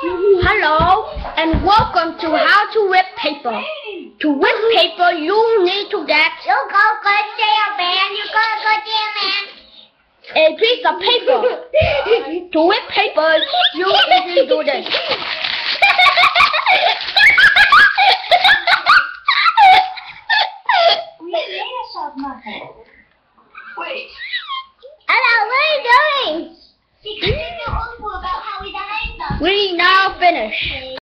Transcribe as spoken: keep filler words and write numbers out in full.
Hello, and welcome to How to Rip Paper. To rip paper, you need to get You go good there, man. You go good there, man. a piece of paper. To rip paper, you need to do this. Wait. Hello, what are you doing? Because you know awful about how we done it. We now finish.